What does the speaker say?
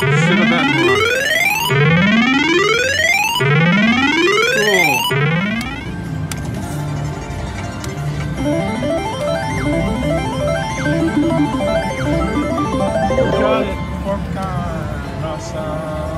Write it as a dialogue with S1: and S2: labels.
S1: Sit on that more. Cool. Got it. Pork time. Awesome.